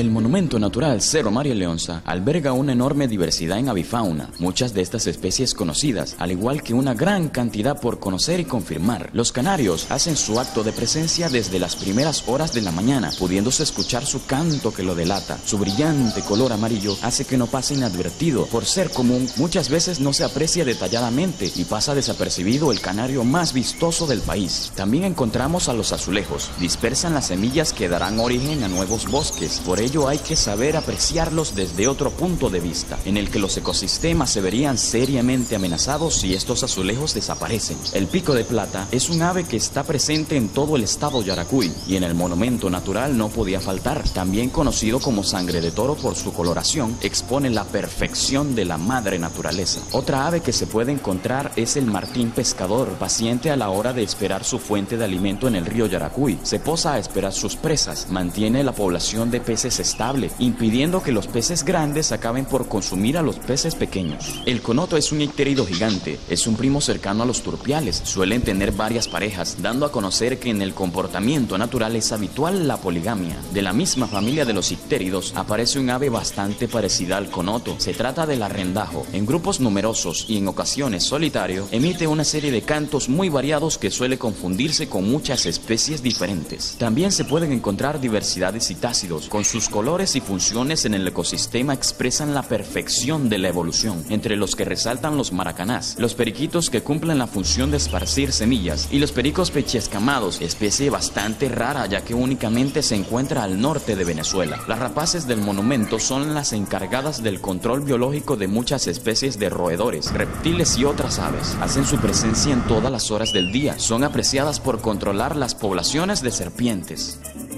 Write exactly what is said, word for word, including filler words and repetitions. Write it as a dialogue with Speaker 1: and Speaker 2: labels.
Speaker 1: El monumento natural Cerro María Leonza alberga una enorme diversidad en avifauna, muchas de estas especies conocidas, al igual que una gran cantidad por conocer y confirmar. Los canarios hacen su acto de presencia desde las primeras horas de la mañana, pudiéndose escuchar su canto que lo delata. Su brillante color amarillo hace que no pase inadvertido. Por ser común, muchas veces no se aprecia detalladamente y pasa desapercibido el canario más vistoso del país. También encontramos a los azulejos. Dispersan las semillas que darán origen a nuevos bosques. Por ello hay que saber apreciarlos desde otro punto de vista, en el que los ecosistemas se verían seriamente amenazados si estos azulejos desaparecen. El pico de plata es un ave que está presente en todo el estado Yaracuy y en el monumento natural no podía faltar. También conocido como sangre de toro por su coloración, expone la perfección de la madre naturaleza. Otra ave que se puede encontrar es el martín pescador, paciente a la hora de esperar su fuente de alimento en el río Yaracuy. Se posa a esperar sus presas, mantiene la población de peces estable, impidiendo que los peces grandes acaben por consumir a los peces pequeños. El conoto es un ictérido gigante, es un primo cercano a los turpiales, suelen tener varias parejas, dando a conocer que en el comportamiento natural es habitual la poligamia. De la misma familia de los ictéridos aparece un ave bastante parecida al conoto, se trata del arrendajo. En grupos numerosos y en ocasiones solitario, emite una serie de cantos muy variados que suele confundirse con muchas especies diferentes. También se pueden encontrar diversidad de citácidos, con sus colores y funciones en el ecosistema expresan la perfección de la evolución, entre los que resaltan los maracanás, los periquitos que cumplen la función de esparcir semillas y los pericos pechiescamados, especie bastante rara ya que únicamente se encuentra al norte de Venezuela. Las rapaces del monumento son las encargadas del control biológico de muchas especies de roedores, reptiles y otras aves. Hacen su presencia en todas las horas del día, son apreciadas por controlar las poblaciones de serpientes.